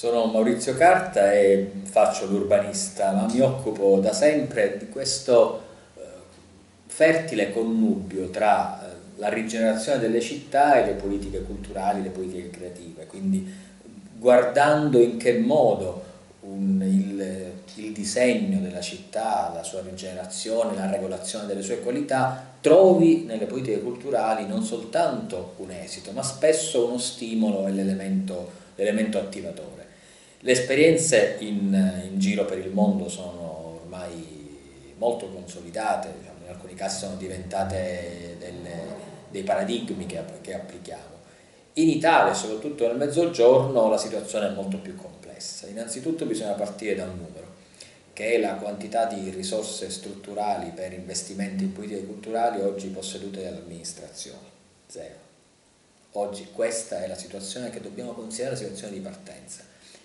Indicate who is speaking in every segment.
Speaker 1: Sono Maurizio Carta e faccio l'urbanista, ma mi occupo da sempre di questo fertile connubio tra la rigenerazione delle città e le politiche culturali, le politiche creative, quindi guardando in che modo il disegno della città, la sua rigenerazione, la regolazione delle sue qualità, trovi nelle politiche culturali non soltanto un esito, ma spesso uno stimolo e l'elemento attivatore. Le esperienze in giro per il mondo sono ormai molto consolidate, diciamo, in alcuni casi sono diventate dei paradigmi che applichiamo. In Italia, soprattutto nel Mezzogiorno, la situazione è molto più complessa. Innanzitutto bisogna partire da un numero, che è la quantità di risorse strutturali per investimenti in politiche culturali oggi possedute dalle amministrazioni. Zero. Oggi questa è la situazione che dobbiamo considerare la situazione di partenza.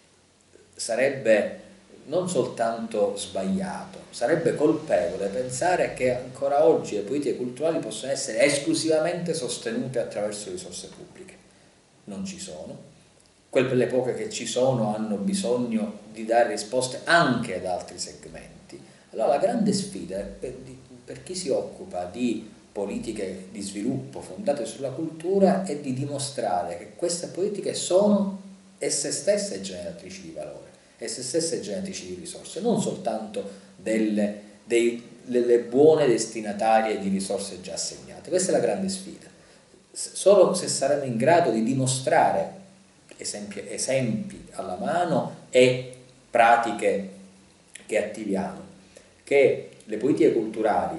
Speaker 1: Sarebbe non soltanto sbagliato, sarebbe colpevole pensare che ancora oggi le politiche culturali possono essere esclusivamente sostenute attraverso risorse pubbliche. Non ci sono. Quelle poche che ci sono hanno bisogno di dare risposte anche ad altri segmenti. Allora la grande sfida per chi si occupa di politiche di sviluppo fondate sulla cultura è di dimostrare che queste politiche sono esse stesse generatrici di valore, esse stesse generatrici di risorse, non soltanto delle buone destinatarie di risorse già assegnate. Questa è la grande sfida. Solo se saremo in grado di dimostrare esempi alla mano e pratiche che attiviamo, che le politiche culturali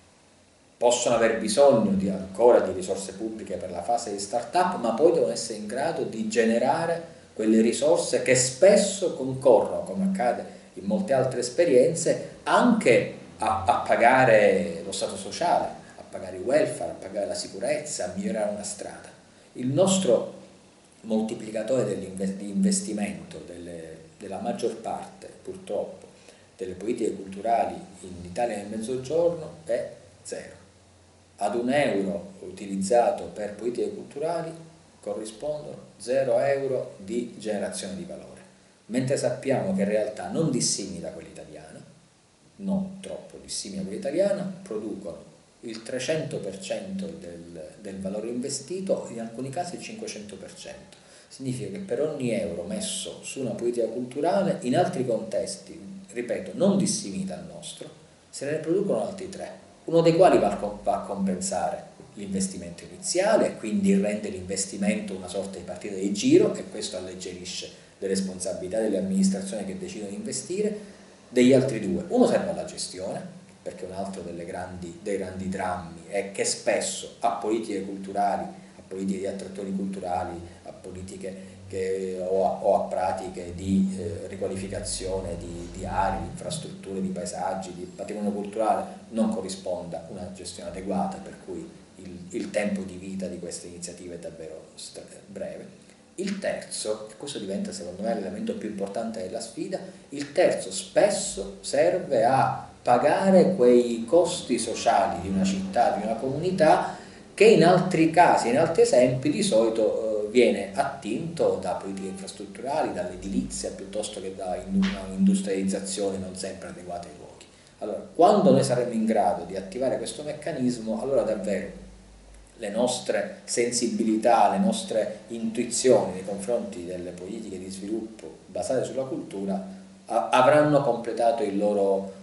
Speaker 1: possono aver bisogno ancora di risorse pubbliche per la fase di start-up, ma poi devono essere in grado di generare quelle risorse che spesso concorrono, come accade in molte altre esperienze, anche a pagare lo stato sociale, a pagare il welfare, a pagare la sicurezza, a migliorare una strada. Il nostro moltiplicatore di investimento della maggior parte, purtroppo, delle politiche culturali in Italia e nel Mezzogiorno è zero. Ad un euro utilizzato per politiche culturali corrispondono 0 euro di generazione di valore, mentre sappiamo che in realtà non dissimili da quella italiana, non troppo dissimili da quella italiana, producono il 300% del valore investito, in alcuni casi il 500%. Significa che per ogni euro messo su una politica culturale, in altri contesti, ripeto, non dissimili dal nostro, se ne producono altri 3, uno dei quali va a compensare l'investimento iniziale e quindi rende l'investimento una sorta di partita di giro, e questo alleggerisce le responsabilità delle amministrazioni che decidono di investire. Degli altri 2, uno serve alla gestione, perché un altro dei grandi drammi è che spesso a politiche culturali, a politiche di attrattori culturali, a politiche o a pratiche di riqualificazione di aree, di infrastrutture, di paesaggi, di patrimonio culturale non corrisponda una gestione adeguata, per cui il tempo di vita di queste iniziative è davvero breve. Il terzo, e questo diventa secondo me l'elemento più importante della sfida, il terzo spesso serve a pagare quei costi sociali di una città, di una comunità, che in altri casi, in altri esempi, di solito viene attinto da politiche infrastrutturali, dall'edilizia, piuttosto che da un'industrializzazione non sempre adeguata ai luoghi. Allora, quando noi saremo in grado di attivare questo meccanismo, allora davvero le nostre sensibilità, le nostre intuizioni nei confronti delle politiche di sviluppo basate sulla cultura avranno completato il loro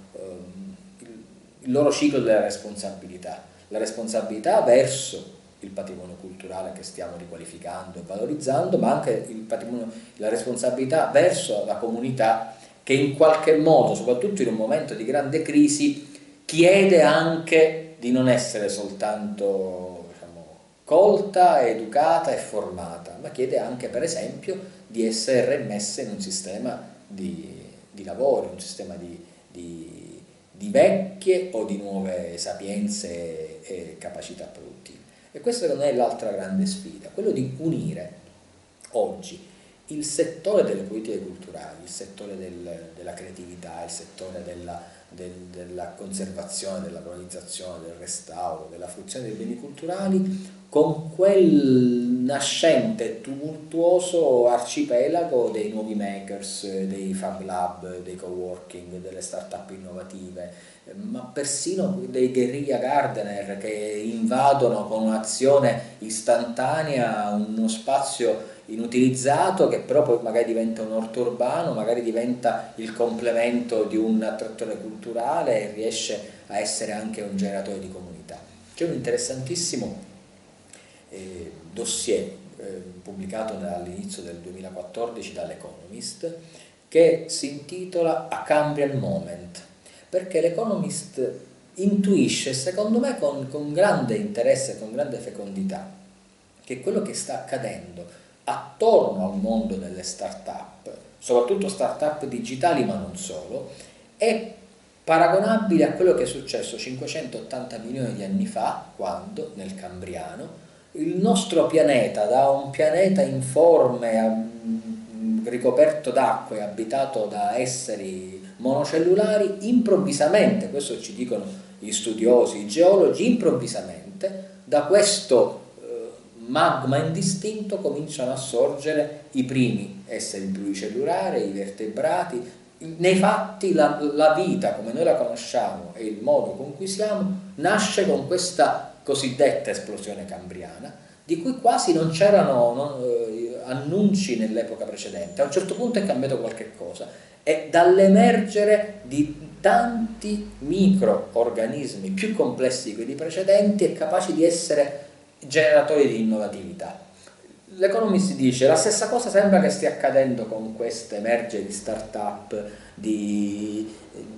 Speaker 1: ciclo della responsabilità. La responsabilità verso il patrimonio culturale che stiamo riqualificando e valorizzando, ma anche la responsabilità verso la comunità che in qualche modo, soprattutto in un momento di grande crisi, chiede anche di non essere soltanto, diciamo, colta, educata e formata, ma chiede anche, per esempio, di essere messa in un sistema di lavoro, un sistema di vecchie o di nuove sapienze e capacità produttive. E questa secondo me è l'altra grande sfida, quello di unire oggi il settore delle politiche culturali, il settore della creatività, il settore della conservazione, della valorizzazione, del restauro, della fruizione dei beni culturali, con quel nascente, tumultuoso arcipelago dei nuovi makers, dei Fab Lab, dei coworking, delle start-up innovative, ma persino dei guerriglia gardener che invadono con un'azione istantanea uno spazio inutilizzato, che però poi magari diventa un orto urbano, magari diventa il complemento di un attrattore culturale e riesce a essere anche un generatore di comunità. C'è un interessantissimo dossier pubblicato all'inizio del 2014 dall'Economist che si intitola A Cambrian Moment, perché l'Economist intuisce, secondo me con grande interesse e con grande fecondità, che quello che sta accadendo attorno al mondo delle start-up, soprattutto start-up digitali ma non solo, è paragonabile a quello che è successo 580 milioni di anni fa, quando nel Cambriano il nostro pianeta, da un pianeta informe, ricoperto d'acqua e abitato da esseri monocellulari, improvvisamente, questo ci dicono gli studiosi, i geologi, improvvisamente da questo magma indistinto cominciano a sorgere i primi esseri pluricellulari, i vertebrati. Nei fatti la vita come noi la conosciamo e il modo con cui siamo nasce con questa cosiddetta esplosione cambriana, di cui quasi non c'erano annunci nell'epoca precedente. A un certo punto è cambiato qualche cosa e dall'emergere di tanti microorganismi più complessi di quelli precedenti e capaci di essere generatori di innovatività. L'Economist dice la stessa cosa sembra che stia accadendo con queste emergere di start-up, di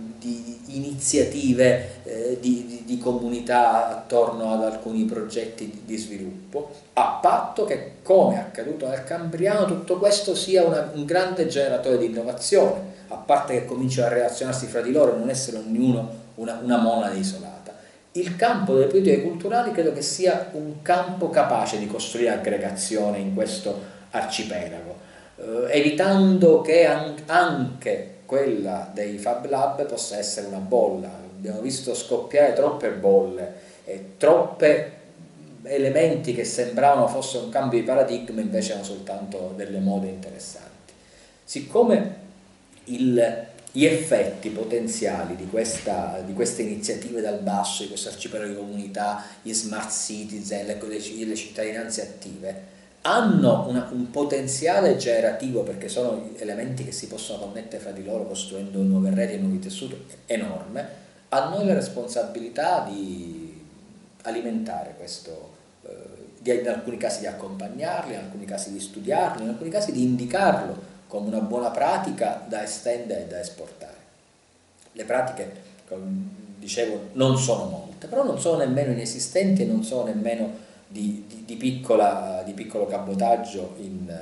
Speaker 1: iniziative, di comunità attorno ad alcuni progetti di sviluppo, a patto che, come è accaduto nel Cambriano, tutto questo sia un grande generatore di innovazione, a parte che cominciano a relazionarsi fra di loro e non essere ognuno una monade isolata. Il campo delle politiche culturali credo che sia un campo capace di costruire aggregazione in questo arcipelago, evitando che anche quella dei Fab Lab possa essere una bolla. Abbiamo visto scoppiare troppe bolle e troppe elementi che sembravano fosse un cambio di paradigma, invece erano soltanto delle mode interessanti. Siccome gli effetti potenziali di queste iniziative dal basso, di questo arcipelago di comunità, gli smart citizen, le cittadinanze attive, hanno un potenziale generativo, perché sono elementi che si possono connettere fra di loro costruendo nuove reti e nuovi tessuti, enorme. A noi la responsabilità di alimentare questo, in alcuni casi di accompagnarli, in alcuni casi di studiarlo, in alcuni casi di indicarlo come una buona pratica da estendere e da esportare. Le pratiche, come dicevo, non sono molte, però non sono nemmeno inesistenti e non sono nemmeno di piccolo cabotaggio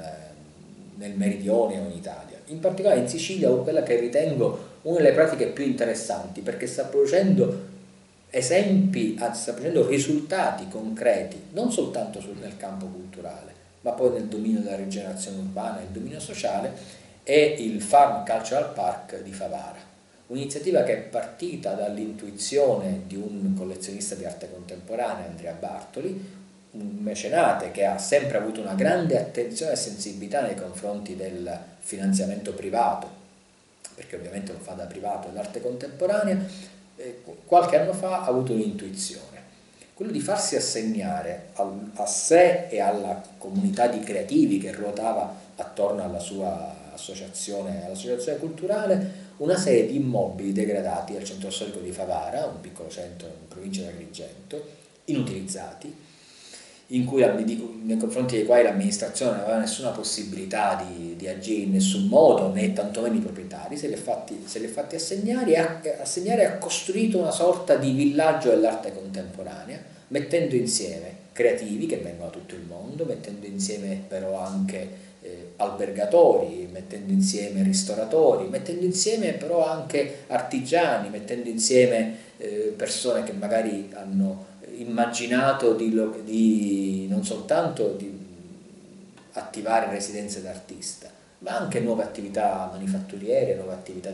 Speaker 1: nel meridione o in Italia. In particolare in Sicilia ho quella che ritengo una delle pratiche più interessanti, perché sta producendo esempi, sta producendo risultati concreti, non soltanto nel campo culturale, ma poi nel dominio della rigenerazione urbana, nel dominio sociale, è il Farm Cultural Park di Favara. Un'iniziativa che è partita dall'intuizione di un collezionista di arte contemporanea, Andrea Bartoli, un mecenate che ha sempre avuto una grande attenzione e sensibilità nei confronti del finanziamento privato, perché ovviamente lo fa da privato l'arte contemporanea. Qualche anno fa ha avuto un'intuizione, quello di farsi assegnare a sé e alla comunità di creativi che ruotava attorno alla sua associazione culturale, una serie di immobili degradati al centro storico di Favara, un piccolo centro in provincia di Agrigento, inutilizzati, in cui, nei confronti dei quali l'amministrazione non aveva nessuna possibilità di agire in nessun modo, né tantomeno i proprietari. Se li è fatti assegnare e ha costruito una sorta di villaggio dell'arte contemporanea, mettendo insieme creativi che vengono da tutto il mondo, mettendo insieme però anche albergatori, mettendo insieme ristoratori, mettendo insieme però anche artigiani, mettendo insieme persone che magari hanno immaginato non soltanto di attivare residenze d'artista, ma anche nuove attività manifatturiere, nuove attività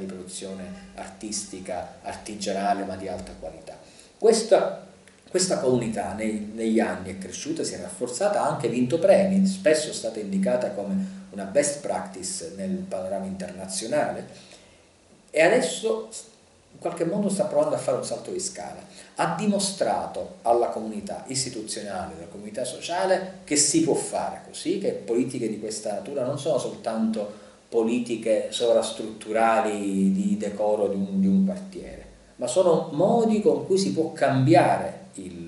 Speaker 1: Questa comunità negli anni è cresciuta, si è rafforzata, ha anche vinto premi, spesso è stata indicata come una best practice nel panorama internazionale e adesso in qualche modo sta provando a fare un salto di scala. Ha dimostrato alla comunità istituzionale, alla comunità sociale che si può fare così, che politiche di questa natura non sono soltanto politiche sovrastrutturali di decoro di un quartiere, ma sono modi con cui si può cambiare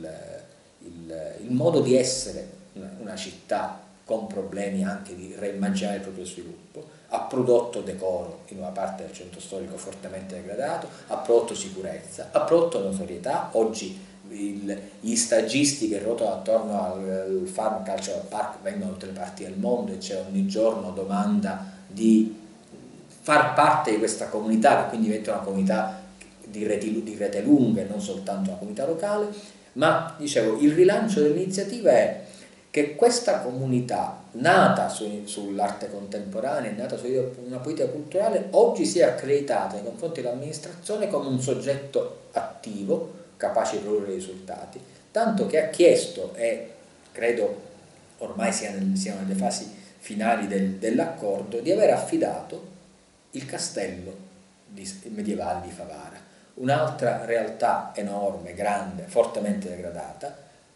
Speaker 1: il modo di essere una città con problemi anche di reimmaginare il proprio sviluppo. Ha prodotto decoro in una parte del centro storico fortemente degradato, ha prodotto sicurezza, ha prodotto notorietà. Oggi gli stagisti che ruotano attorno al Farm Cultural Park vengono da tutte le parti del mondo e c'è ogni giorno domanda di far parte di questa comunità, che quindi diventa una comunità di rete lunghe, non soltanto una comunità locale. Ma dicevo, il rilancio dell'iniziativa è che questa comunità nata sull'arte contemporanea, nata su una politica culturale, oggi sia accreditata nei confronti dell'amministrazione come un soggetto attivo, capace di produrre risultati, tanto che ha chiesto, e credo ormai siano nelle fasi finali dell'accordo, di aver affidato il castello medievale di Favara, un'altra realtà enorme, grande, fortemente degradata.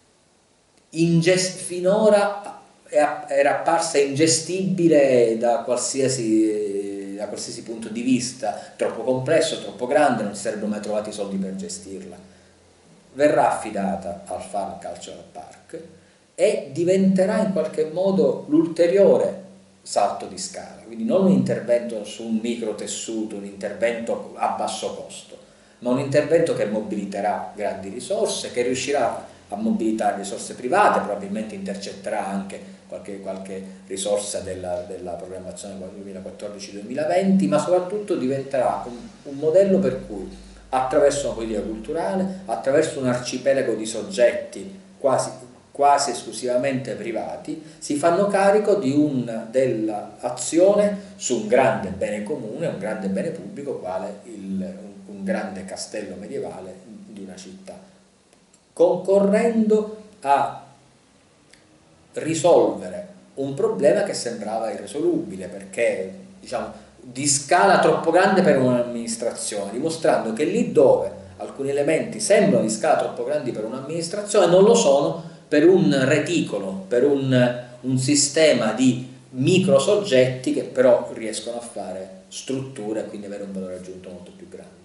Speaker 1: Finora era apparsa ingestibile da qualsiasi punto di vista, troppo complesso, troppo grande, non si sarebbero mai trovati i soldi per gestirla. Verrà affidata al Farm Cultural Park e diventerà in qualche modo l'ulteriore salto di scala, quindi non un intervento su un microtessuto, un intervento a basso costo, ma un intervento che mobiliterà grandi risorse, che riuscirà a mobilitare risorse private, probabilmente intercetterà anche qualche risorsa della programmazione 2014-2020, ma soprattutto diventerà un modello per cui attraverso una politica culturale, attraverso un arcipelago di soggetti quasi esclusivamente privati, si fanno carico dell'azione su un grande bene comune, un grande bene pubblico quale un grande castello medievale di una città, concorrendo a risolvere un problema che sembrava irrisolubile, perché di scala troppo grande per un'amministrazione, dimostrando che lì dove alcuni elementi sembrano di scala troppo grandi per un'amministrazione non lo sono per un reticolo, per un sistema di micro soggetti che però riescono a fare strutture e quindi avere un valore aggiunto molto più grande.